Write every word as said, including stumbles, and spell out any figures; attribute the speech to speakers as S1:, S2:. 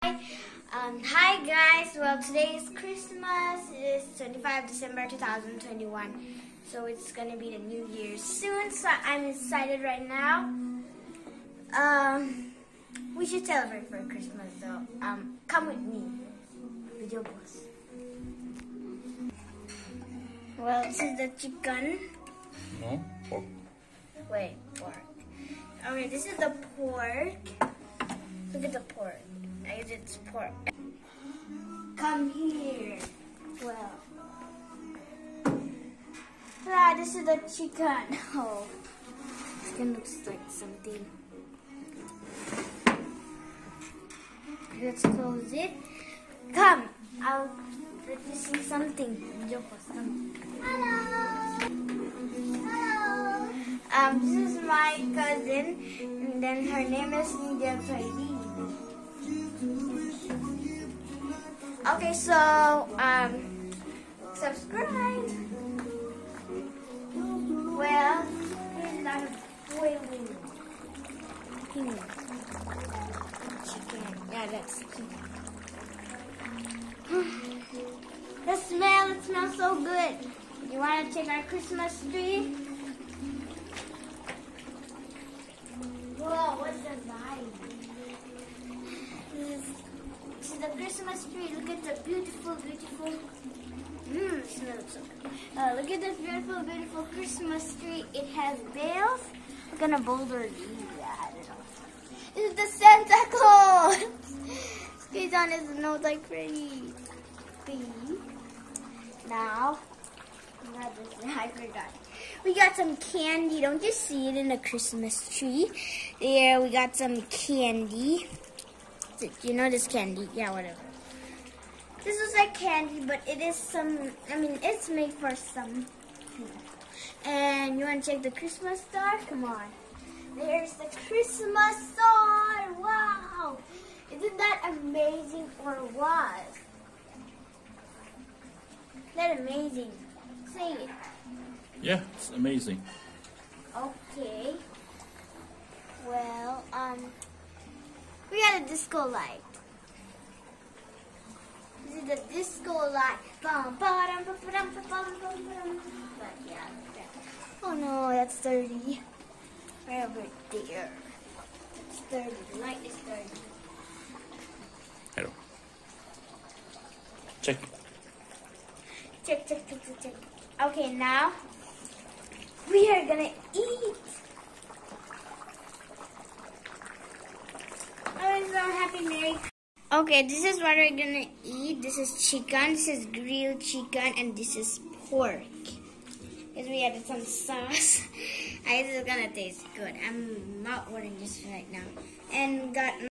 S1: Um, hi guys, well today is Christmas. It is twenty-fifth of December two thousand twenty-one, so it's gonna be the New Year soon, so I'm excited right now. Um, we should celebrate for Christmas, so um, come with me. Video boss. Well, this is the chicken.
S2: No, pork.
S1: Wait, pork. Okay, this is the pork. Look at the pork. I guess it's pork. Come here. Well. Ah, this is the chicken. Oh, chicken looks like something. Let's close it. Come, I'll let you see something. Hello. Hello. Um, this is my cousin, and then her name is Nidia Kaidi. Okay, so um, subscribe. Well, here's a lot of boiling chicken. Yeah, that's chicken. The smell, it smells so good. You want to check our Christmas tree? Whoa, what's the vibe? This is, this is the Christmas tree. Look at the beautiful, beautiful. Mmm, it smells so good. Uh, look at this beautiful, beautiful Christmas tree. It has bells. What kind of boulder do you I don't know. This is the Santa Claus. He's on his nose like pretty. Now, I forgot. We got some candy. Don't you see it in the Christmas tree? There, we got some candy. Do you know this candy? Yeah, whatever. This is like candy, but it is some, I mean, it's made for some. And you want to check the Christmas star? Come on. There's the Christmas star. Wow. Isn't that amazing or what? That amazing. Say it.
S2: Yeah, it's amazing.
S1: Okay. Well, um, we got a disco light. This is the disco light. Bum, ba-dum, ba-dum, ba-dum, ba-dum. But yeah, that. Oh no, that's dirty. Right over there. It's dirty. The light is dirty.
S2: Hello. Check.
S1: Check, check, check, check, check. Okay, now we are gonna eat. I'm so happy, Mary. Okay, this is what we're gonna eat. This is chicken, this is grilled chicken, and this is pork. Because we added some sauce. I This is gonna taste good. I'm not ordering this right now. And got